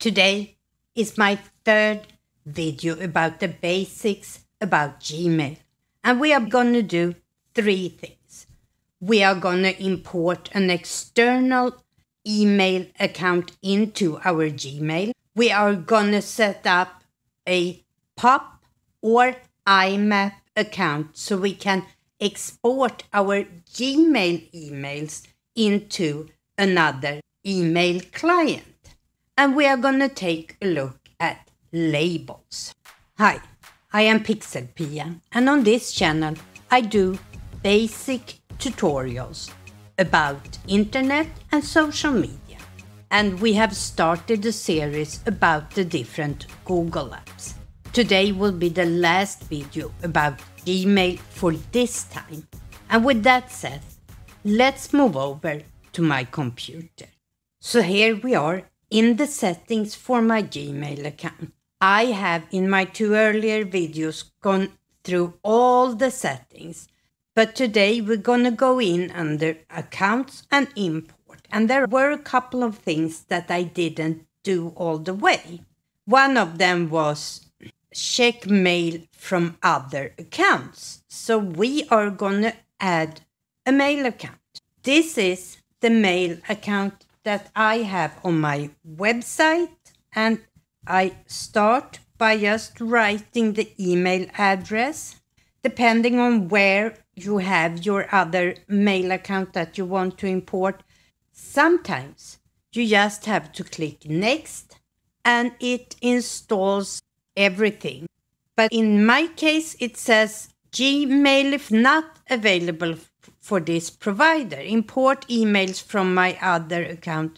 Today is my third video about the basics about Gmail. And we are going to do three things. We are going to import an external email account into our Gmail. We are going to set up a POP or IMAP account so we can export our Gmail emails into another email client. And we are going to take a look at labels. Hi, I am Pixel Pia, and on this channel I do basic tutorials about internet and social media. And we have started a series about the different Google apps. Today will be the last video about Gmail for this time. And with that said, let's move over to my computer. So here we are in the settings for my Gmail account. I have in my two earlier videos gone through all the settings, but today we're going to go in under accounts and import. And there were a couple of things that I didn't do all the way. One of them was check mail from other accounts. So we are going to add a mail account. This is the mail account that I have on my website, and I start by just writing the email address. Depending on where you have your other mail account that you want to import, sometimes you just have to click next and it installs everything. But in my case, it says Gmail if not available for this provider. Import emails from my other account,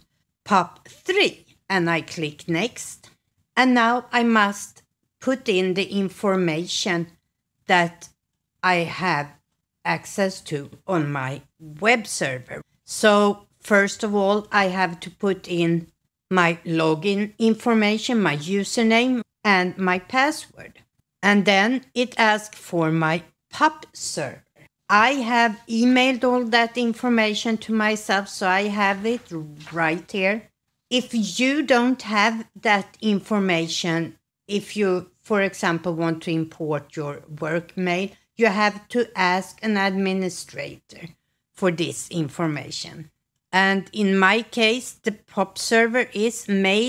POP3. And I click next. And now I must put in the information that I have access to on my web server. So first of all, I have to put in my login information, my username, and my password. And then it asks for my POP server. I have emailed all that information to myself, so I have it right here. If you don't have that information, if you, for example, want to import your work mail, you have to ask an administrator for this information. And in my case, the POP server is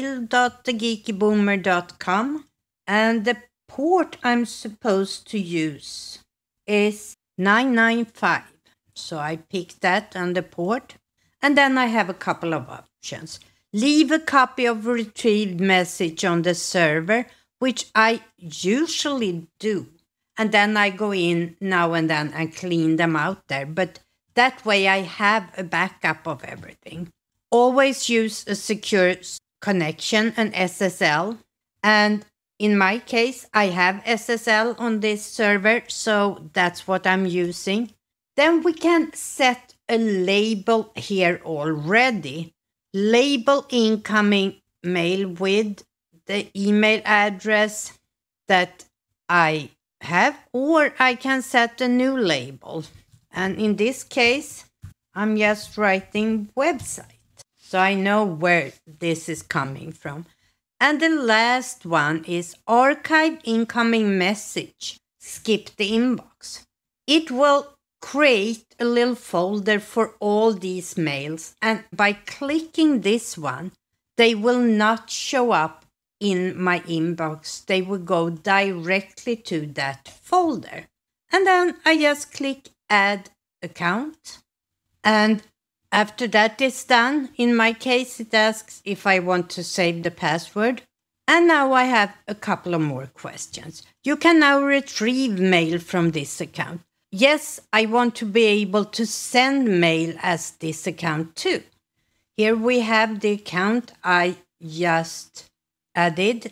mail.thegeekyboomer.com, and the port I'm supposed to use is 995. So I pick that on the port. And then I have a couple of options. Leave a copy of retrieved message on the server, which I usually do. And then I go in now and then and clean them out there. But that way I have a backup of everything. Always use a secure connection, an SSL. And in my case, I have SSL on this server, so that's what I'm using. Then we can set a label here already. Label incoming mail with the email address that I have, or I can set a new label. And in this case, I'm just writing website, so I know where this is coming from. And the last one is archive incoming message. Skip the inbox. It will create a little folder for all these mails. And by clicking this one, they will not show up in my inbox. They will go directly to that folder. And then I just click add account. And after that is done, in my case, it asks if I want to save the password. And now I have a couple of more questions. You can now retrieve mail from this account. Yes, I want to be able to send mail as this account too. Here we have the account I just added,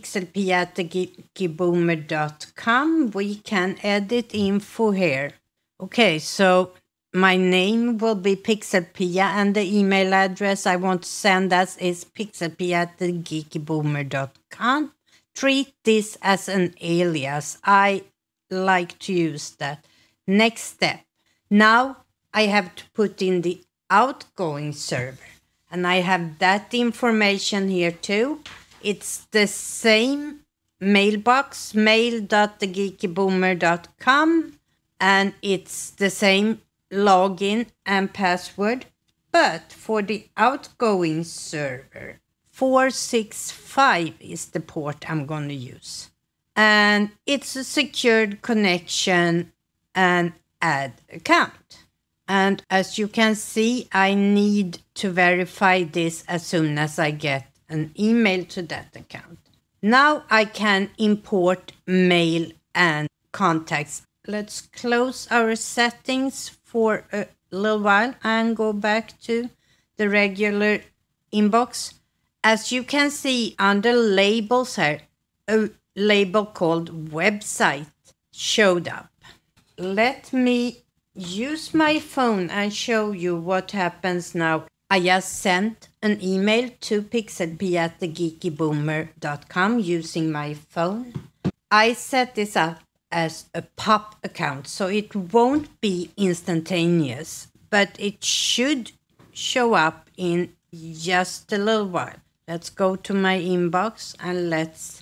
pixelpia@thegekyboomer.com. We can edit info here. Okay, so my name will be Pixel Pia, and the email address I want to send us is pixelpia@thegekyboomer.com. Treat this as an alias. I like to use that. Next step. Now I have to put in the outgoing server. And I have that information here too. it's the same mailbox, mail.thegeekyboomer.com, and it's the same login and password. But for the outgoing server, 465 is the port I'm going to use. And it's a secured connection and add account. And as you can see, I need to verify this as soon as I get an email to that account. Now I can import mail and contacts. Let's close our settings for a little while and go back to the regular inbox. As you can see under labels here, a label called website showed up. Let me use my phone and show you what happens now. I just sent an email to pixelp@thegeekyboomer.com using my phone. I set this up as a pop account, so it won't be instantaneous, but it should show up in just a little while. Let's go to my inbox and let's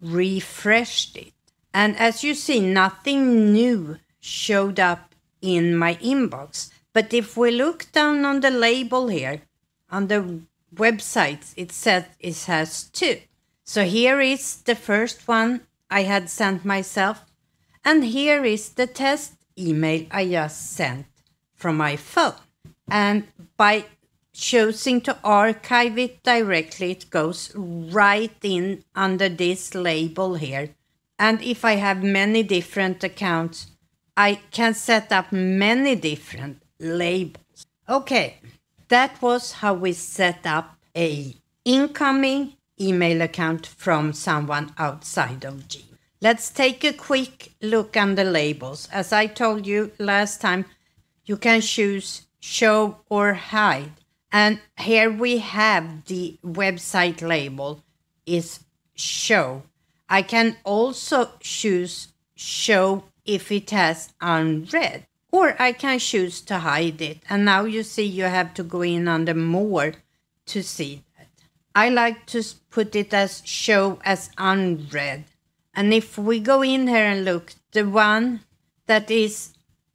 refresh it. And as you see, nothing new showed up in my inbox. But if we look down on the label here, on the websites, it says it has 2. So here is the first one I had sent myself. And here is the test email I just sent from my phone. And by choosing to archive it directly, it goes right in under this label here. And if I have many different accounts, I can set up many different labels. Okay, that was how we set up a incoming email account from someone outside of Gmail. Let's take a quick look on the labels. As I told you last time, you can choose show or hide. And here we have the website label is show. I can also choose show if it has unread, or I can choose to hide it. And now you see you have to go in under more to see that. I like to put it as show as unread. And if we go in here and look, the one that is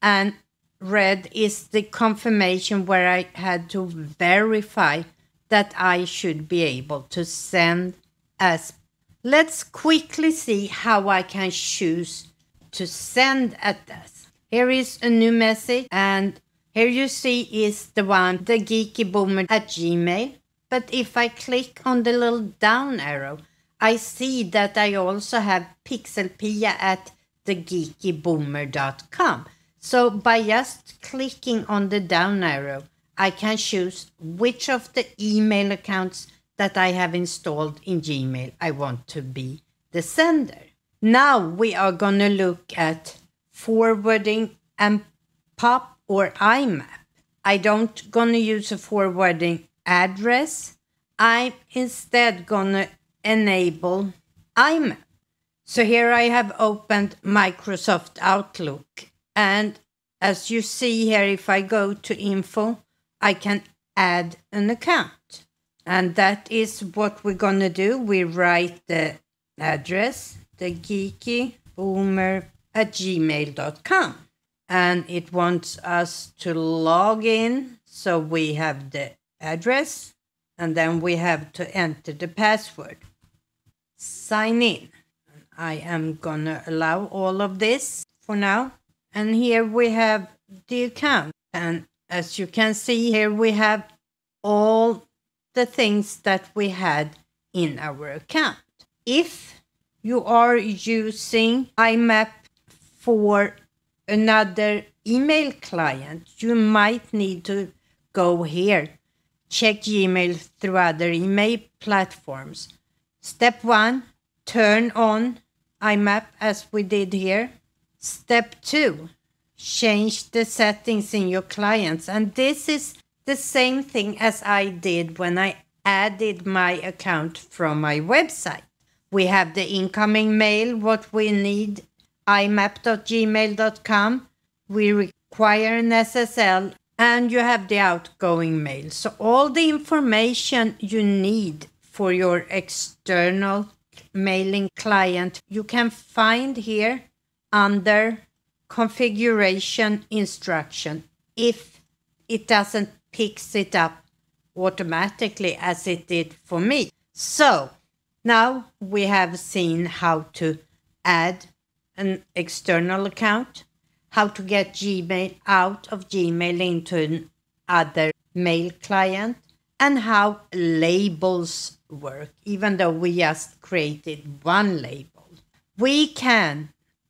unread is the confirmation where I had to verify that I should be able to send as. Let's quickly see how I can choose to send at this. Here is a new message, and here you see is the one, thegeekyboomer@gmail. But if I click on the little down arrow, I see that I also have pixelpia@thegeekyboomer.com. So by just clicking on the down arrow, I can choose which of the email accounts that I have installed in Gmail I want to be the sender. Now we are going to look at forwarding and POP or IMAP. I don't going to use a forwarding address. I'm instead going to enable IMAP. So here I have opened Microsoft Outlook. And as you see here, if I go to info, I can add an account. And that is what we're going to do. We write the address, thegeekyboomer@gmail.com. And it wants us to log in. So we have the address, and then we have to enter the password. Sign in. I am going to allow all of this for now. And here we have the account. And as you can see here, we have all the things that we had in our account. If you are using IMAP for another email client, you might need to go here, check Gmail through other email platforms. Step 1, turn on IMAP as we did here. Step 2, change the settings in your clients. And this is the same thing as I did when I added my account from my website. We have the incoming mail, what we need, imap.gmail.com. We require an SSL, and you have the outgoing mail. So all the information you need for your external mailing client, you can find here under configuration instruction if it doesn't pick it up automatically as it did for me. So now we have seen how to add an external account, how to get Gmail out of Gmail into another mail client, and how labels work, even though we just created one label. We can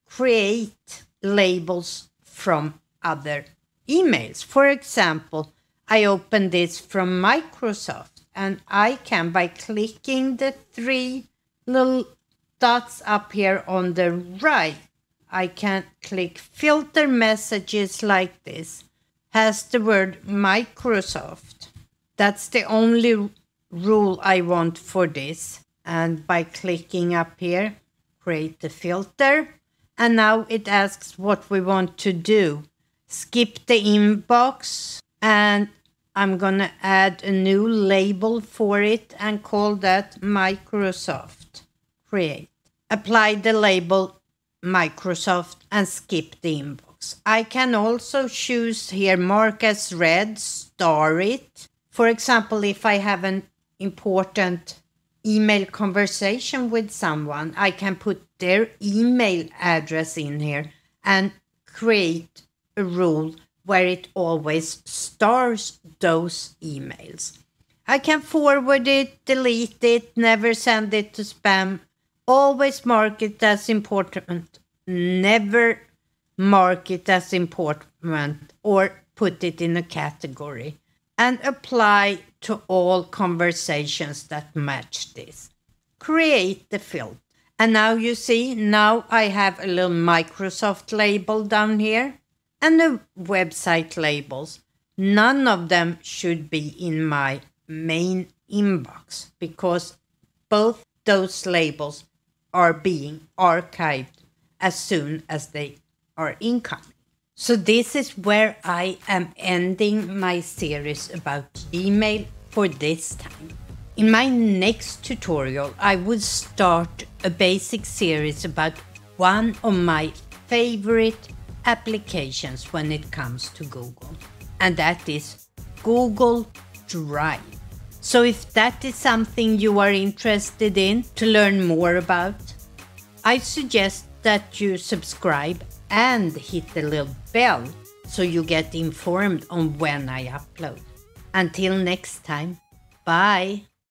create labels from other emails. For example, I open this from Microsoft, and I can, by clicking the three little dots up here on the right, I can click filter messages like this. Has the word Microsoft. That's the only rule I want for this. And by clicking up here, create the filter. And now it asks what we want to do. Skip the inbox. And I'm going to add a new label for it and call that Microsoft. Create. Apply the label Microsoft and skip the inbox. I can also choose here mark as read, star it. For example, if I have an important email conversation with someone, I can put their email address in here and create a rule where it always stars those emails. I can forward it, delete it, never send it to spam, always mark it as important, never mark it as important, or put it in a category, and apply to all conversations that match this. Create the filter. And now you see, now I have a little Microsoft label down here and the website labels. None of them should be in my main inbox because both those labels are being archived as soon as they are incoming. So this is where I am ending my series about email for this time. In my next tutorial, I will start a basic series about one of my favorite applications when it comes to Google, and that is Google Drive. So if that is something you are interested in to learn more about, I suggest that you subscribe and hit the little bell so you get informed on when I upload. Until next time, bye!